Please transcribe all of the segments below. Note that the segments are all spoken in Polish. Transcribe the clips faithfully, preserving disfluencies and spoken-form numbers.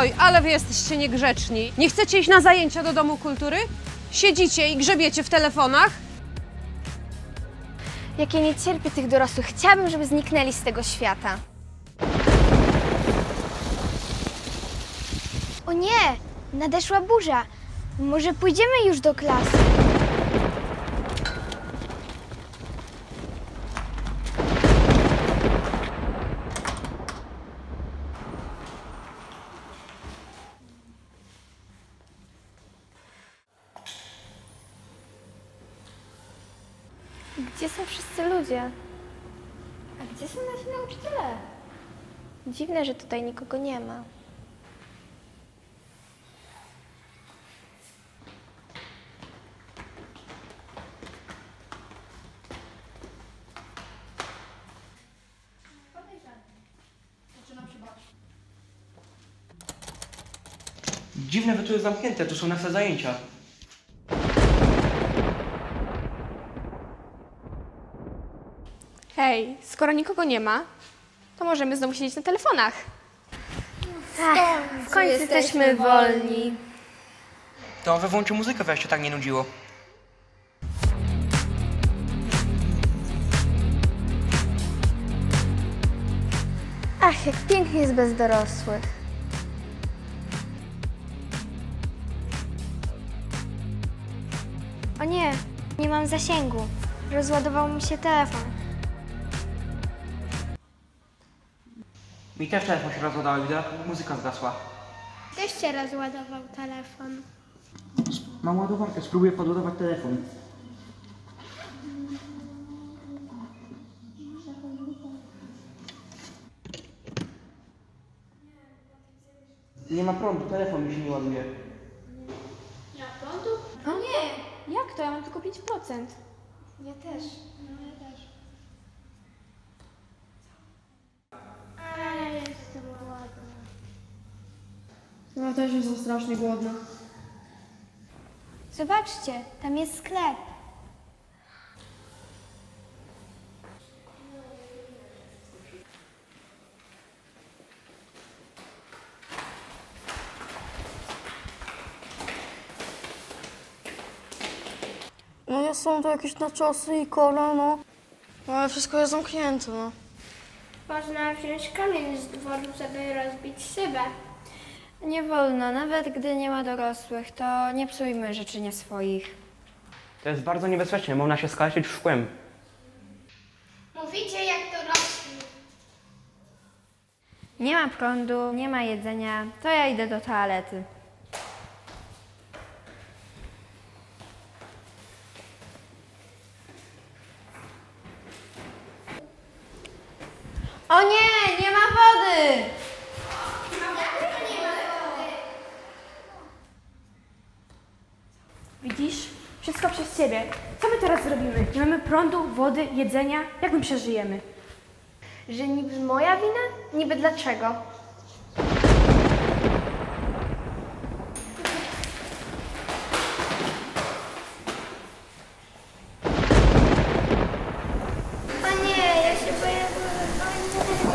Oj, ale wy jesteście niegrzeczni. Nie chcecie iść na zajęcia do Domu Kultury? Siedzicie i grzebiecie w telefonach? Jak ja nie cierpię tych dorosłych, chciałabym, żeby zniknęli z tego świata. O nie! Nadeszła burza. Może pójdziemy już do klasy? Gdzie są wszyscy ludzie? A gdzie są nasi nauczyciele? Dziwne, że tutaj nikogo nie ma. Dziwne, że tu jest zamknięte, tu są nasze zajęcia. Hej, skoro nikogo nie ma, to możemy znowu siedzieć na telefonach. Ach, w końcu jesteśmy wolni. To we włączy muzykę, żeby się tak nie nudziło. Ach, jak pięknie jest bez dorosłych. O nie, nie mam zasięgu. Rozładował mi się telefon. Mi też telefon się rozładał, widzę, muzyka zgasła. Też się rozładował telefon. Mam ładowarkę, spróbuję podładować telefon. Nie ma prądu, telefon mi się nie ładuje. Nie ma prądu? O nie! Jak to? Ja mam tylko pięć procent. Ja też. No ja też. Ale ja jestem głodna. Ja też jestem strasznie głodna. Zobaczcie, tam jest sklep. No nie są to jakieś naczosy i kola, no. Ale wszystko jest zamknięte, no. Można wziąć kamień z dworu, żeby rozbić szybę. Nie wolno, nawet gdy nie ma dorosłych, to nie psujmy rzeczy nie swoich. To jest bardzo niebezpieczne, można się skaleczyć szkłem. Mówicie jak dorośli. Nie ma prądu, nie ma jedzenia, to ja idę do toalety. O nie, nie ma wody! Widzisz? Wszystko przez ciebie. Co my teraz zrobimy? Nie mamy prądu, wody, jedzenia. Jak my przeżyjemy? Że niby moja wina? Niby dlaczego? O nie, ja się boję burzy.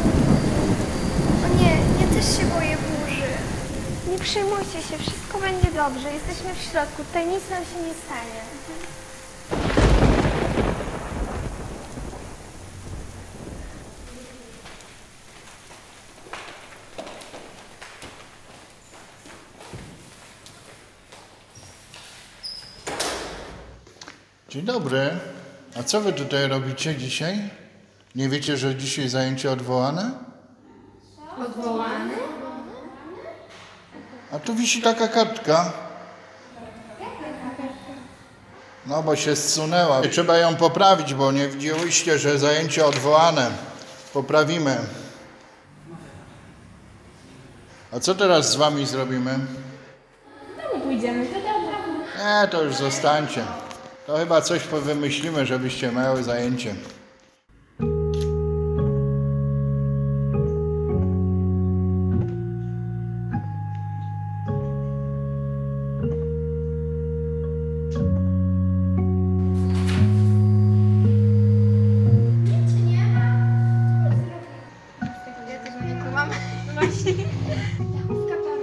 O nie, ja też się boję burzy. Nie przejmujcie się, wszystko będzie dobrze. Jesteśmy w środku, tutaj nic nam się nie stanie. Dzień dobry. A co wy tutaj robicie dzisiaj? Nie wiecie, że dzisiaj zajęcie odwołane? Odwołany? A tu wisi taka kartka. No, bo się zsunęła. Trzeba ją poprawić, bo nie widziałyście, że zajęcie odwołane. Poprawimy. A co teraz z wami zrobimy? No pójdziemy. Nie, to już zostańcie. To chyba coś wymyślimy, żebyście miały zajęcie. Ja tego nie kumam. Właśnie. Ta chówka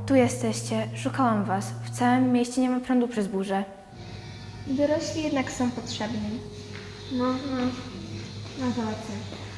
tu jesteście. Szukałam was. W całym mieście nie ma prądu przez burzę. Dorośli jednak są potrzebni. No, no. No to rację.